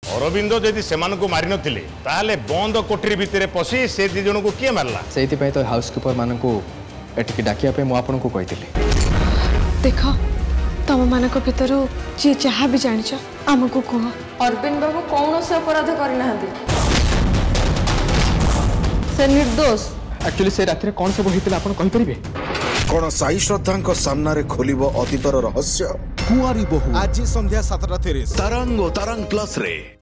अरविंद जदि से मारि नथिले ताले बंद कोठरी भितर पशि से दी जन को किए मारला से तो हाउसकीपर मान को एटिकी डाकिया पे आपन को कही देख तुम मान भर जी जहाँ भी जान आमको कह अरविंद बाबू कौन से अपराध करना से निर्दोष एक्चुअली से रात कौन सब होता आप कहींपर कौन साई श्रद्धा सामने खोल अतीतर रहस्य कुआरी बहु आज संध्या 7:30 तरंग प्लस रे।